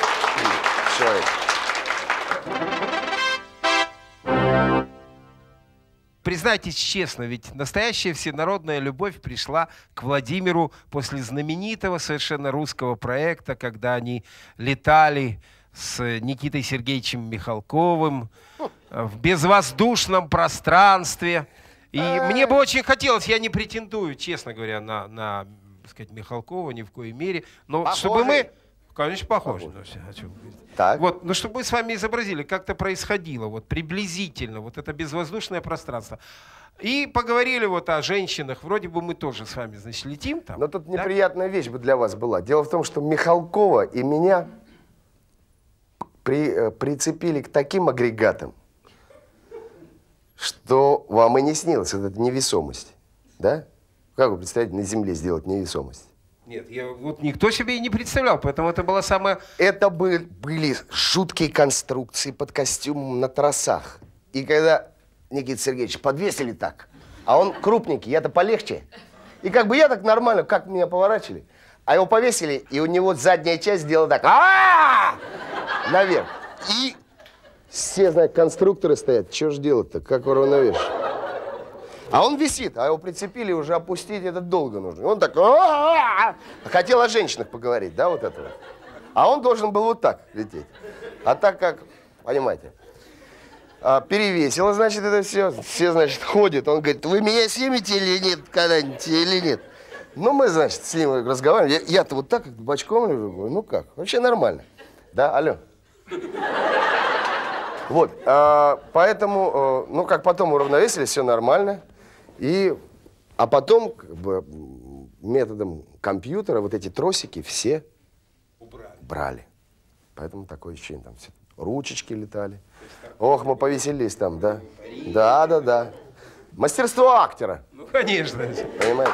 Признайтесь честно, ведь настоящая всенародная любовь пришла к Владимиру после знаменитого совершенно русского проекта, когда они летали с Никитой Сергеевичем Михалковым в безвоздушном пространстве. И мне бы очень хотелось, я не претендую, честно говоря, на так сказать, Михалкова ни в коей мере, но похожи? Чтобы мы... Конечно, похоже. Так. Вот, но чтобы мы с вами изобразили, как это происходило, вот приблизительно, вот это безвоздушное пространство. И поговорили вот о женщинах. Вроде бы мы тоже с вами, значит, летим там. Но тут неприятная вещь бы для вас была. Дело в том, что Михалкова и меня прицепили к таким агрегатам, что вам и не снилось. Это невесомость. Да? Как вы представляете, на Земле сделать невесомость? Нет, вот никто себе и не представлял, поэтому это была самая... Это были жуткие конструкции под костюмом на тросах. И когда Никита Сергеевич подвесили так, а он крупненький, я-то полегче. И как бы я так нормально, как меня поворачивали, а его повесили, и у него задняя часть сделала так. Наверх. И все, знаете, конструкторы стоят. Что же делать-то? Как его равновешить? А он висит, а его прицепили, уже опустить это долго нужно. И он так... Хотел о женщинах поговорить, да, вот это вот. А он должен был вот так лететь. А так как, понимаете, перевесило, значит, это все. Все, значит, ходят. Он говорит, вы меня снимете или нет когда-нибудь, или нет? Ну, мы, значит, с ним разговариваем. Я-то вот так, как бочком лежу, говорю, ну как, вообще нормально. Да, алло. Вот, поэтому, ну, как потом уравновесились, все нормально. А потом, как бы, методом компьютера вот эти тросики все брали. Поэтому такое ощущение, там все ручечки летали. Ох, мы повеселились там, да? Да. Мастерство актера. Ну, конечно. Понимаете?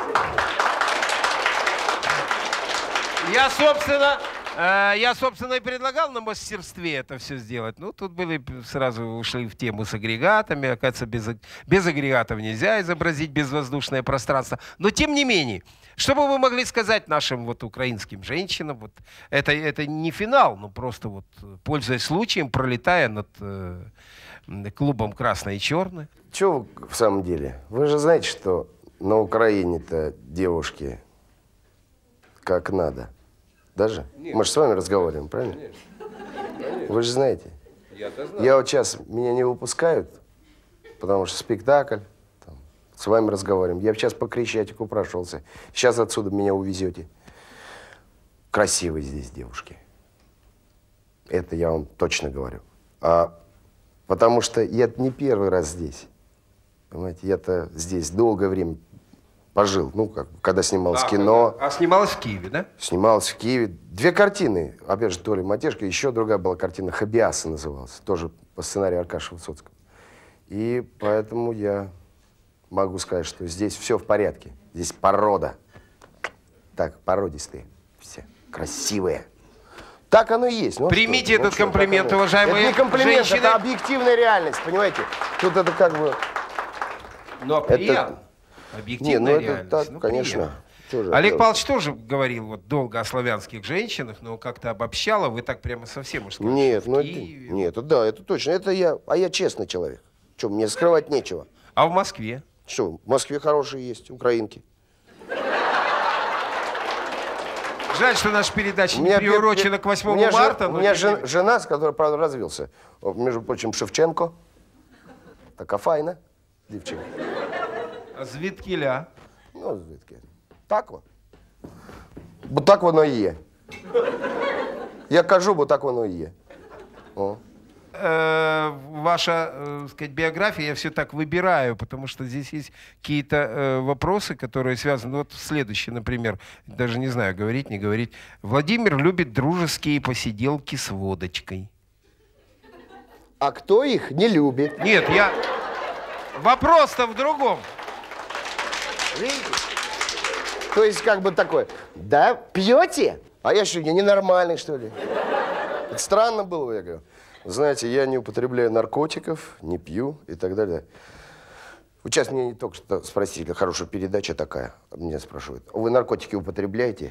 Я, собственно, и предлагал на мастерстве это все сделать. Ну, тут сразу ушли в тему с агрегатами. Оказывается, без агрегатов нельзя изобразить безвоздушное пространство. Но, тем не менее, что бы вы могли сказать нашим вот украинским женщинам? Вот, это не финал, но просто вот, пользуясь случаем, пролетая над клубом «Красное и черное». Чего в самом деле? Вы же знаете, что на Украине-то девушки как надо. Даже? Нет. Мы же с вами разговариваем, правильно? Конечно. Вы же знаете. Я-то знаю. Я вот сейчас, меня не выпускают, потому что спектакль, там, с вами разговариваем. Я сейчас по Крещатику прошелся. Сейчас отсюда меня увезете. Красивые здесь девушки. Это я вам точно говорю. Потому что я не первый раз здесь. Понимаете, я-то здесь долгое время пожил, ну, как, когда снималось кино. А снималось в Киеве, да? Снималось в Киеве. 2 картины, опять же, Толя Матешко, еще другая была картина «Хабиаса» называлась, тоже по сценарию Аркаши Высоцкого. И поэтому я могу сказать, что здесь все в порядке. Здесь порода. Так, породистые все, красивые. Так оно и есть. Ну, примите этот комплимент, уважаемые женщины. Это не комплимент, женщины. Это объективная реальность, понимаете? Тут это как бы... Но приятно. Объективная реальность. Так, ну, конечно. Олег Павлович тоже говорил вот долго о славянских женщинах, но как-то обобщало, вы так прямо совсем уж сказали. Нет, ну это точно. Это я честный человек. Что, мне скрывать нечего. А в Москве? Что, в Москве хорошие есть, украинки. Жаль, что наша передача не приурочена к 8 марта. У меня жена, с которой, правда, развился. Между прочим, Шевченко. Така файна дівчина. А звідкіля? Ну, звідки. Так от. Бо так воно і є. Я кажу, бо так воно і є. О. ваша, сказать, биография, я все так выбираю, потому что здесь есть какие-то вопросы, которые связаны. Вот следующий, например, даже не знаю, говорить, не говорить. Владимир любит дружеские посиделки с водочкой. А кто их не любит? Нет, я... Вопрос-то в другом. Видите? То есть как бы такой, да, пьете? А я что, я ненормальный, что ли? Это странно было, я говорю. Знаете, я не употребляю наркотиков, не пью и так далее. Вот сейчас мне только что спросили, хорошая передача такая, меня спрашивают, вы наркотики употребляете?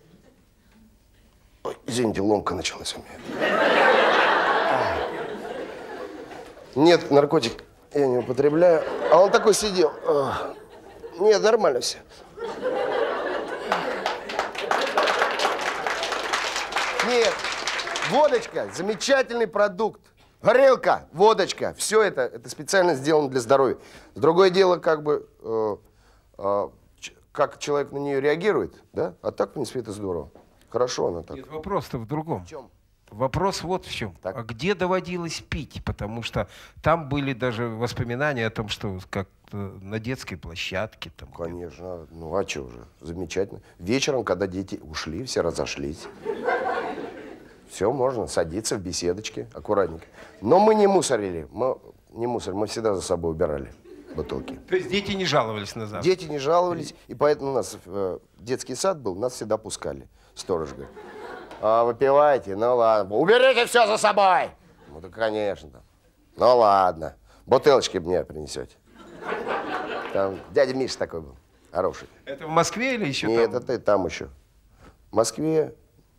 Ой, извините, ломка началась у меня. Нет, наркотик я не употребляю. А он такой сидел. Нет, нормально все. Нет, водочка, замечательный продукт. Горелка, водочка, все это специально сделано для здоровья. Другое дело, как бы, как человек на нее реагирует, да? А так, в принципе, это здорово. Хорошо она так. Нет, вопрос-то в другом. В чем? Вопрос вот в чем. Так. А где доводилось пить? Потому что там были даже воспоминания о том, что как-то на детской площадке. Там, Конечно. Ну, а что уже? Замечательно. Вечером, когда дети ушли, все разошлись. Все, можно садиться в беседочке, аккуратненько. Но мы не мусорили. Мы всегда за собой убирали бутылки. То есть дети не жаловались на завтрак? Дети не жаловались, и поэтому у нас детский сад был, нас всегда пускали. Сторож говорит, а выпивайте, ну ладно, уберите все за собой. Ну да, конечно. Ну ладно, бутылочки мне принесете. Там дядя Миша такой был, хороший. Это в Москве или еще Нет, там? это и там еще. В Москве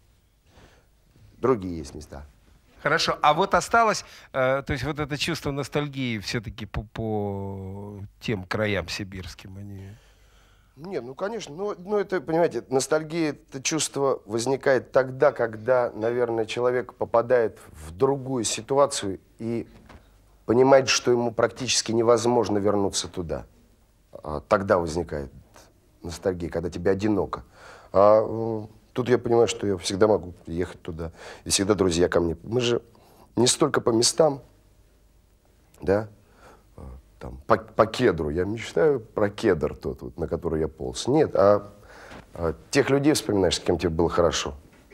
другие есть места. Хорошо. А вот осталось, то есть вот это чувство ностальгии все-таки по тем краям сибирским, они... Нет, ну, конечно, ну, это, понимаете, ностальгия, это чувство возникает тогда, когда, наверное, человек попадает в другую ситуацию и понимает, что ему практически невозможно вернуться туда. Тогда возникает ностальгия, когда тебе одиноко. Тут я понимаю, что я всегда могу ехать туда, и всегда друзья ко мне. Мы же не столько по местам, да, там, по кедру. Я мечтаю про кедр тот, вот, на который я полз. Нет, тех людей вспоминаешь, с кем тебе было хорошо.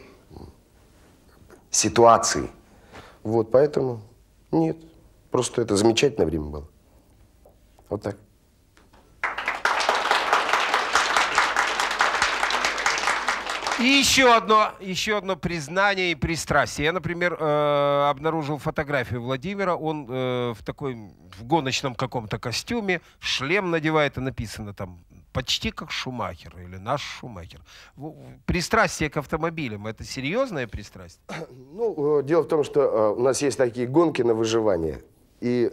Ситуации. Вот, поэтому нет. Просто это замечательное время было. Вот так. И еще одно признание и пристрастие. Я, например, обнаружил фотографию Владимира. Он в гоночном каком-то костюме, шлем надевает, и написано там почти как Шумахер или наш Шумахер. Пристрастие к автомобилям — это серьезное пристрастие? Ну, дело в том, что у нас есть такие гонки на выживание. И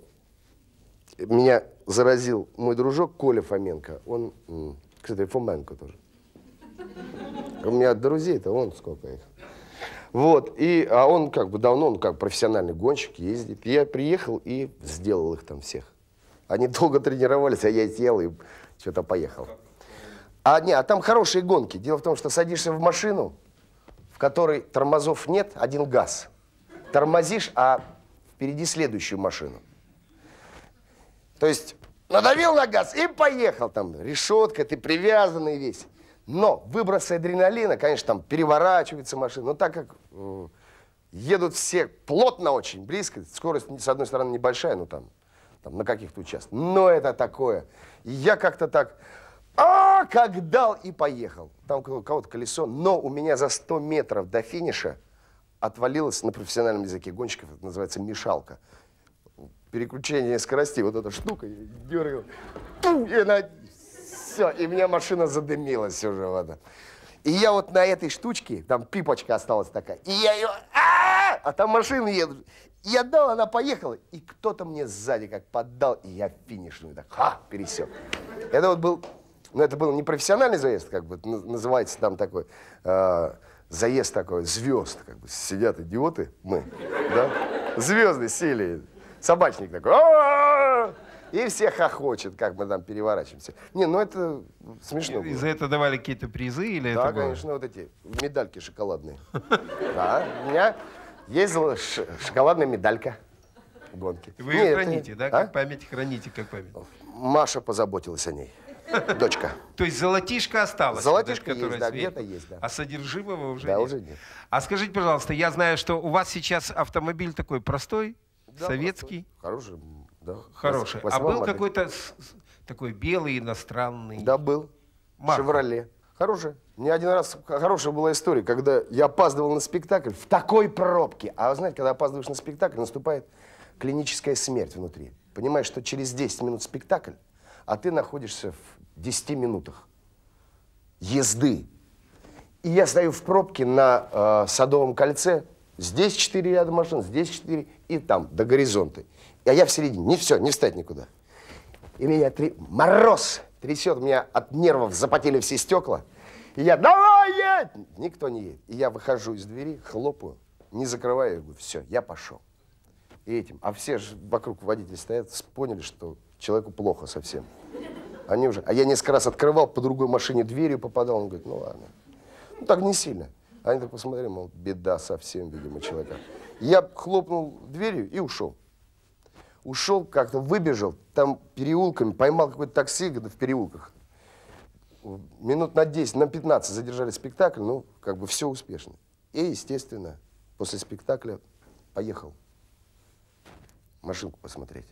меня заразил мой дружок Коля Фоменко. Он, кстати, Фоменко тоже. У меня друзей-то он сколько их. Вот, а он как бы давно, он как профессиональный гонщик, ездит. Я приехал и сделал их там всех. Они долго тренировались, а я сел и что-то поехал. А там хорошие гонки. Дело в том, что садишься в машину, в которой тормозов нет, один газ. Тормозишь, а впереди следующую машину. То есть надавил на газ и поехал. Там решетка, ты привязанный весь. Но выбросы адреналина, конечно, там переворачивается машина. Но так как едут все плотно очень, близко, скорость, с одной стороны, небольшая, но там на каких-то участках. Но это такое. И я как-то так, как дал и поехал. Там у кого-то колесо, но у меня за 100 метров до финиша отвалилась, на профессиональном языке гонщиков, это называется мешалка. Переключение скоростей, вот эта штука, я дергаю, все, и у меня машина задымилась уже. Вот. И я вот на этой штучке, там пипочка осталась такая, и я ее, а там машины едут. Я дал, она поехала, и кто-то мне сзади как поддал, и я финишную так, пересек. Это вот был, это был не профессиональный заезд, как бы, называется там такой, заезд такой, звезд, как бы, сидят идиоты, мы, да, звезды сели, собачник такой, и все хохочет, как мы там переворачиваемся. Не, ну это смешно. И за это давали какие-то призы или да, это было? конечно, вот эти медальки шоколадные. Да, Есть шоколадная медалька в гонке. Вы ее храните, да? Как память, храните как память. Маша позаботилась о ней. Дочка. То есть золотишко осталось? Золотишко есть, да, где-то есть, да. А содержимого уже нет? нет? Уже нет. А скажите, пожалуйста, я знаю, что у вас сейчас автомобиль такой простой, да, советский. Хороший, да. Хороший. А был какой-то такой белый, иностранный? Да, был. «Шевроле». Хороший. Мне один раз хорошая была история, когда я опаздывал на спектакль в такой пробке. А вы знаете, когда опаздываешь на спектакль, наступает клиническая смерть внутри. Понимаешь, что через 10 минут спектакль, а ты находишься в 10 минутах езды. И я стою в пробке на Садовом кольце. Здесь 4 ряда машин, здесь 4 и там, до горизонта. А я в середине. Не все, не встать никуда. И меня мороз трясет, у меня от нервов запотели все стекла. И я, давай, едь! Никто не едет. И я выхожу из двери, хлопаю, не закрываю, я говорю, все, я пошел. И этим. А все же вокруг водители стоят, поняли, что человеку плохо совсем. Они уже, а я несколько раз открывал, по другой машине дверью попадал. Он говорит, ну ладно. Ну так не сильно. Они так посмотрели, мол, беда совсем, видимо, человека. Я хлопнул дверью и ушел. Ушел, как-то выбежал, там переулками, поймал какое-то такси в переулках. Минут на 10, на 15 задержали спектакль, ну, как бы все успешно. И, естественно, после спектакля поехал машинку посмотреть.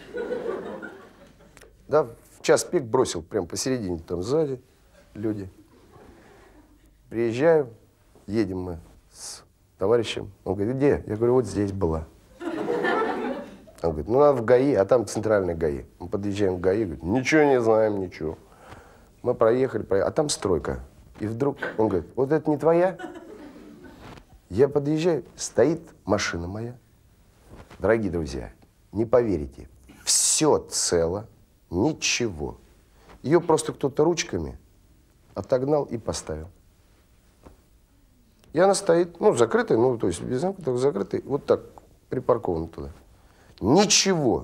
Да, в час пик бросил прям посередине, там сзади люди. Приезжаю, едем мы с товарищем. Он говорит, где? Я говорю, вот здесь была. Он говорит, ну надо в ГАИ, а там центральный ГАИ. Мы подъезжаем в ГАИ, говорит, ничего не знаем, ничего. Мы проехали, а там стройка. И вдруг он говорит, вот это не твоя? Я подъезжаю, стоит машина моя. Дорогие друзья, не поверите, все цело, ничего. Ее просто кто-то ручками отогнал и поставил. И она стоит, ну, закрытая, ну, то есть без замка, так закрытая, вот так, припаркована туда. Ничего.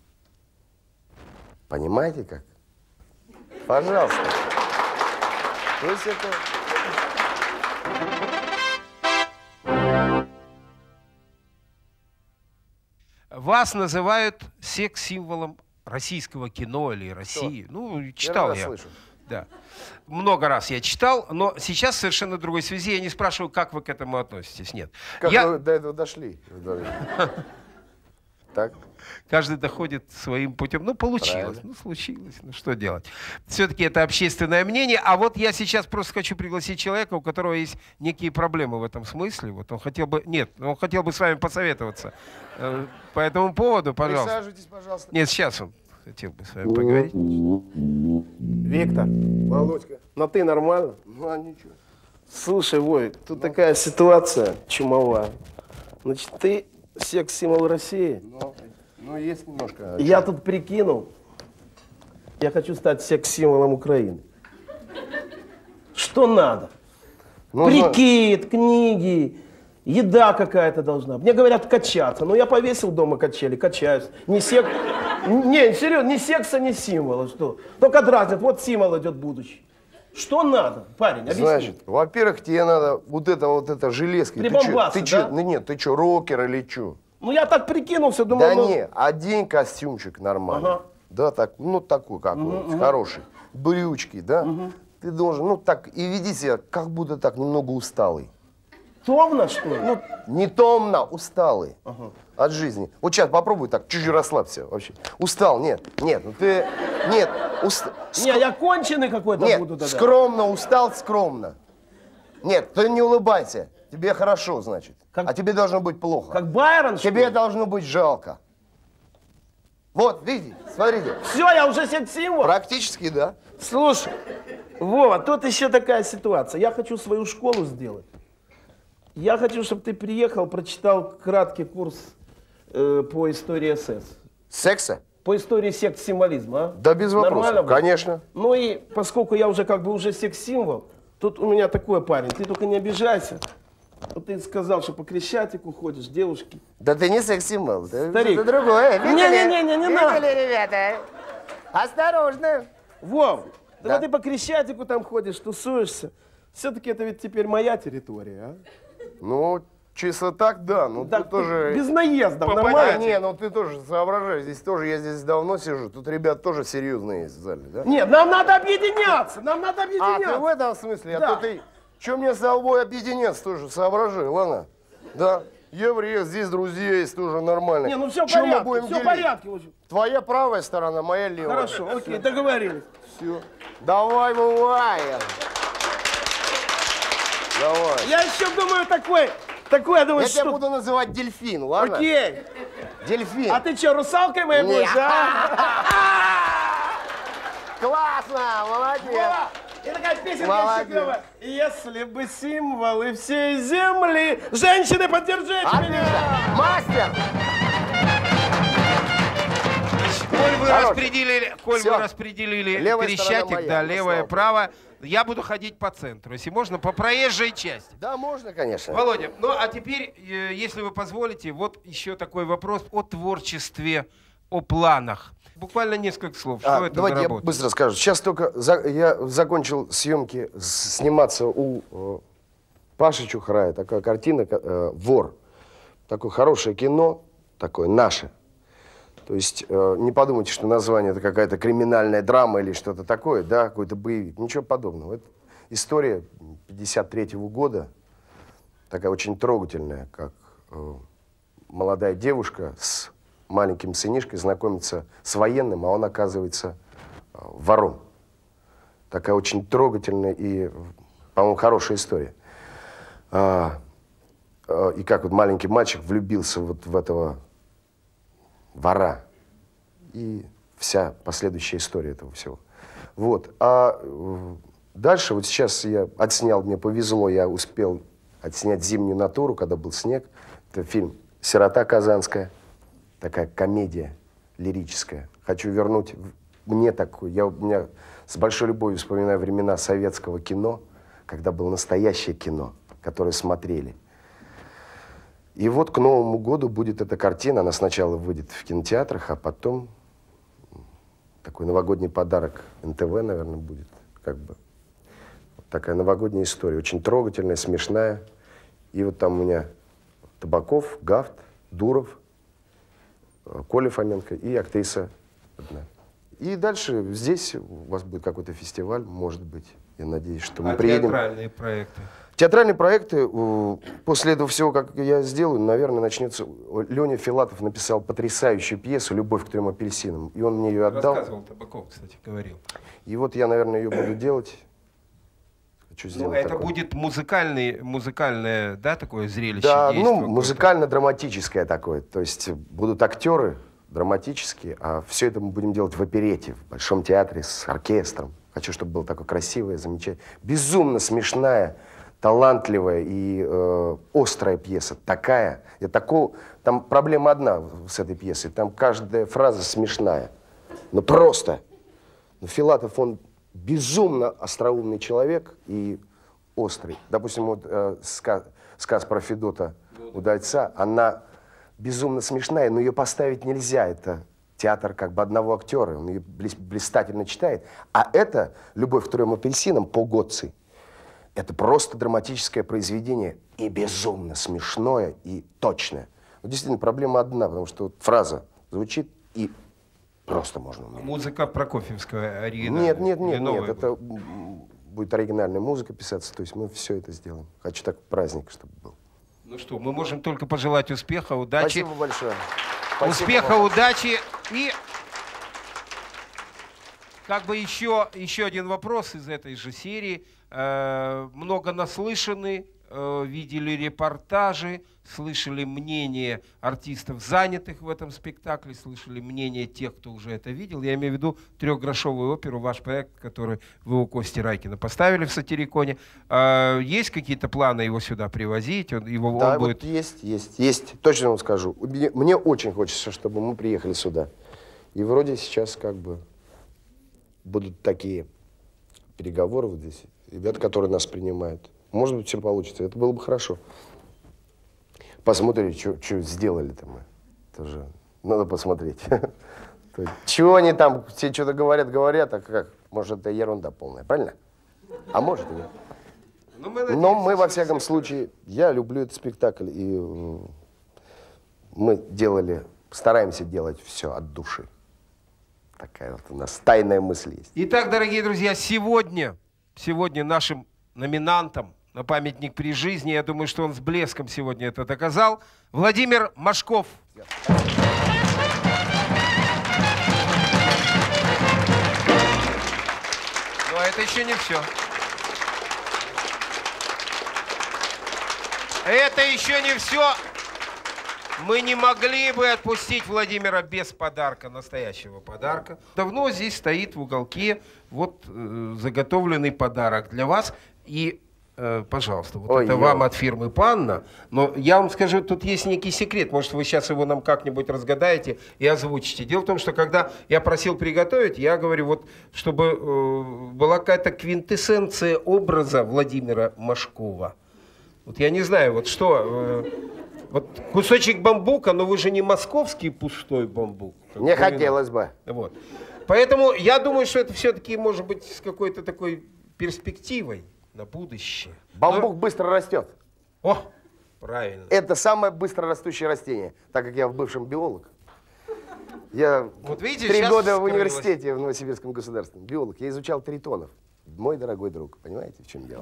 Понимаете как? Пожалуйста. То есть это... Вас называют секс-символом российского кино или России. Что? Ну, читал я. Слышу. Да. Много раз я читал, но сейчас в совершенно другой связи. Я не спрашиваю, как вы к этому относитесь. Нет. Как вы до этого дошли? Так. Каждый доходит своим путем. Ну, получилось, ну, случилось, ну, что делать. Все-таки это общественное мнение. А вот я сейчас просто хочу пригласить человека, у которого есть некие проблемы в этом смысле. Вот он хотел бы, нет, он хотел бы с вами посоветоваться по этому поводу, пожалуйста. Присаживайтесь, пожалуйста. Нет, сейчас он хотел бы с вами поговорить. Виктор, Володька, ну ты нормально? ну а ничего. Слушай, Вой, тут такая ситуация чумовая. Значит, ты секс-символ России. Ну, есть немножко. Я тут прикинул, я хочу стать секс-символом Украины. Что надо? Прикид, книги, еда какая-то должна. Мне говорят качаться. Ну, я повесил дома качели, качаюсь. Не, серьезно, ни секса, ни символа. Что? Только дразнят, вот символ идет будущий. Что надо, парень, объясни. Значит, во-первых, тебе надо вот это железка. Прибамбасы, да? Нет, ты что, рокер или что? Ну, я так прикинулся, думал... Да не, одень костюмчик нормальный. Ага. Да, так, ну, такой какой, хороший. Брючки, да? Ты должен, ну, так, и веди себя, как будто так, немного усталый. Томно, что ли? Ну, не томно, усталый от жизни. Вот сейчас попробуй так, чуть-чуть расслабься вообще. Устал, нет, ну ты, нет, Не, я конченый какой-то нет, буду тогда. скромно, устал, скромно. Нет, ты не улыбайся, тебе хорошо, значит. А тебе должно быть плохо. Как Байрон, что ли? Тебе должно быть жалко. Вот, видите, смотрите. Все, я уже секс-символ. Практически, да. Слушай, Вова, тут еще такая ситуация. Я хочу свою школу сделать. Я хочу, чтобы ты приехал, прочитал краткий курс по истории СС. Секса? По истории секс-символизма, а? Да без вопросов, Нормально будет? конечно. Ну и поскольку я уже как бы уже секс-символ, тут у меня такой парень, ты только не обижайся. Вот ты сказал, что по Крещатику ходишь, девушки. Да ты не секс-символ, ты Старик. что-то другое. Не надо. Видели, ребята? Осторожно. Вов, да Да. вот ты по Крещатику там ходишь, тусуешься. Все-таки это ведь теперь моя территория, а? Ну, чисто так, да. Ну, Да, ты тоже... без наездов, Попадать. нормально? Не, ну ты тоже соображаешь. Здесь тоже, я здесь давно сижу. Тут ребят тоже серьезные есть в зале, да? Нет, нам надо объединяться, нам надо А, ты объединяться. в этом смысле? Да. А то ты... Че мне с тобой объединяться тоже? Соображай, ладно? Да. Евреи, здесь друзья есть тоже нормально. Не, ну все в Чё мы порядке, будем все в делить? порядке. Лучше. Твоя правая сторона, моя левая. Хорошо, окей, договорились. Все. Давай, бываем. Давай. Я еще думаю такой, я думаю, Я тебя что... буду называть дельфин, ладно? Окей. Дельфин. А ты что, русалкой моей Не. будешь, а? Классно, молодец. Вова, и такая песенка Молодец. клевая. Если бы символы всей земли, женщины, поддержите меня. Отлично. Мастер. Коль вы Хорош. распределили, Всё. Левая Крещатик, сторона моя, да, ну, левое, слава право. Я буду ходить по центру, если можно, по проезжей части. Да, можно, конечно. Володя, ну а теперь, если вы позволите, вот еще такой вопрос о творчестве, о планах. Буквально несколько слов. Что это Давайте за я работа? быстро скажу. Сейчас только я закончил съемки, сниматься у Паши Чухрая. Такая картина «Вор». Такое хорошее кино, такое наше. То есть не подумайте, что название это какая-то криминальная драма или что-то такое, да, какой-то боевик. Ничего подобного. Это история 53-го года, такая очень трогательная, как молодая девушка с маленьким сынишкой знакомится с военным, а он оказывается вором. Такая очень трогательная и, по-моему, хорошая история. И как вот маленький мальчик влюбился вот в этого вора. И вся последующая история этого всего. Вот. А дальше, вот сейчас я отснял, мне повезло, я успел отснять «Зимнюю натуру», когда был снег. Это фильм «Сирота казанская». Такая комедия лирическая. Хочу вернуть мне такую. Я с большой любовью вспоминаю времена советского кино, когда было настоящее кино, которое смотрели. И вот к Новому году будет эта картина. Она сначала выйдет в кинотеатрах, а потом такой новогодний подарок НТВ, наверное, будет. Как бы вот такая новогодняя история. Очень трогательная, смешная. И вот там у меня Табаков, Гафт, Дуров, Коля Фоменко и актриса одна. И дальше здесь у вас будет какой-то фестиваль, может быть. Я надеюсь, что мы приедем. Театральные проекты? Театральные проекты, после этого всего, как я сделаю, наверное, начнется... Леня Филатов написал потрясающую пьесу «Любовь к 3 апельсинам», и он мне ее отдал. Рассказывал Табаков, кстати, говорил. И вот я, наверное, ее буду делать. Хочу сделать Ну, это такое. будет музыкальное, да, такое зрелище? Да, действие ну, какое-то? музыкально-драматическое такое. То есть будут актеры драматические, а все это мы будем делать в оперете, в Большом театре с оркестром. Хочу, чтобы было такое красивое, замечательное, безумно смешная, талантливая и острая пьеса. Такая. Там проблема одна с этой пьесой. Там каждая фраза смешная. Ну, просто. Но Филатов, он безумно остроумный человек и острый. Допустим, вот сказ про Федота Удальца, она безумно смешная, но ее поставить нельзя. Это театр как бы одного актера, он ее блистательно читает. А это «Любовь к 3 апельсинам» по Готци. Это просто драматическое произведение и безумно смешное и точное. Но действительно, проблема одна, потому что вот фраза звучит и просто можно умереть. Музыка Прокофьевская оригинальная? Нет. Это будет оригинальная музыка писаться, то есть мы все это сделаем. Хочу так праздник, чтобы был. Ну что, мы можем только пожелать успеха, удачи. Спасибо большое. Спасибо Успеха, вам. удачи. И как бы еще один вопрос из этой же серии. Много наслышаны, видели репортажи, слышали мнение артистов, занятых в этом спектакле, слышали мнение тех, кто уже это видел. Я имею в виду трехгрошовую оперу, ваш проект, который вы у Кости Райкина поставили в Сатириконе. Есть какие-то планы его сюда привозить? Он Да, будет... вот есть. Точно вам скажу. Мне очень хочется, чтобы мы приехали сюда. И вроде сейчас как бы будут такие переговоры вот здесь. Ребята, которые нас принимают. Может быть, все получится. Это было бы хорошо. Посмотрим, что сделали-то мы. Тоже надо посмотреть. Чего они там, все что-то говорят, а как? Может, это ерунда полная, правильно? А может и нет. Но мы, во всяком случае, я люблю этот спектакль, и мы стараемся делать все от души. Такая вот у нас тайная мысль есть. Итак, дорогие друзья, сегодня нашим номинантом на памятник при жизни, я думаю, что он с блеском сегодня это доказал, Владимир Машков. Но это еще не все. Это еще не все. Мы не могли бы отпустить Владимира без подарка, настоящего подарка. Давно здесь стоит в уголке вот заготовленный подарок для вас. И, пожалуйста, вот это вам от фирмы «Панна». Но я вам скажу, тут есть некий секрет. Может, вы сейчас его нам как-нибудь разгадаете и озвучите. Дело в том, что когда я просил приготовить, я говорю, вот, чтобы была какая-то квинтэссенция образа Владимира Машкова. Вот я не знаю, вот что... Вот кусочек бамбука, но вы же не московский пустой бамбук. Не хотелось бы. Вот. Поэтому я думаю, что это все-таки может быть с какой-то такой перспективой на будущее. Бамбук быстро растет. О, правильно. Это самое быстро растущее растение, так как я в бывшем биолог. Я вот видите, 3 года в университете в Новосибирском государственном. Биолог. Я изучал тритонов. Мой дорогой друг, понимаете, в чем дело?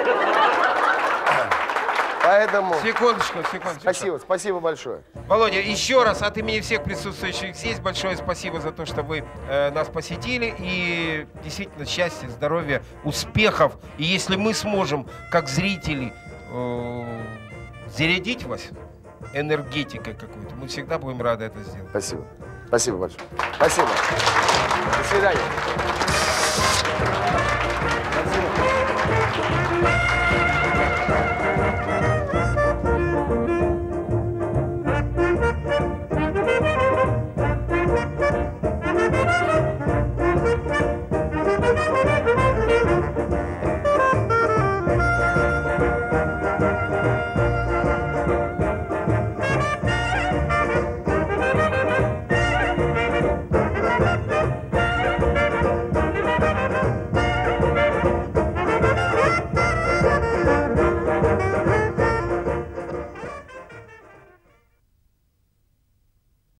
Поэтому... Секундочку. Спасибо большое. Володя, еще раз от имени всех присутствующих здесь большое спасибо за то, что вы нас посетили. И действительно счастья, здоровья, успехов. И если мы сможем, как зрители, зарядить вас энергетикой какой-то, мы всегда будем рады это сделать. Спасибо. Спасибо большое. Спасибо. До свидания. Спасибо.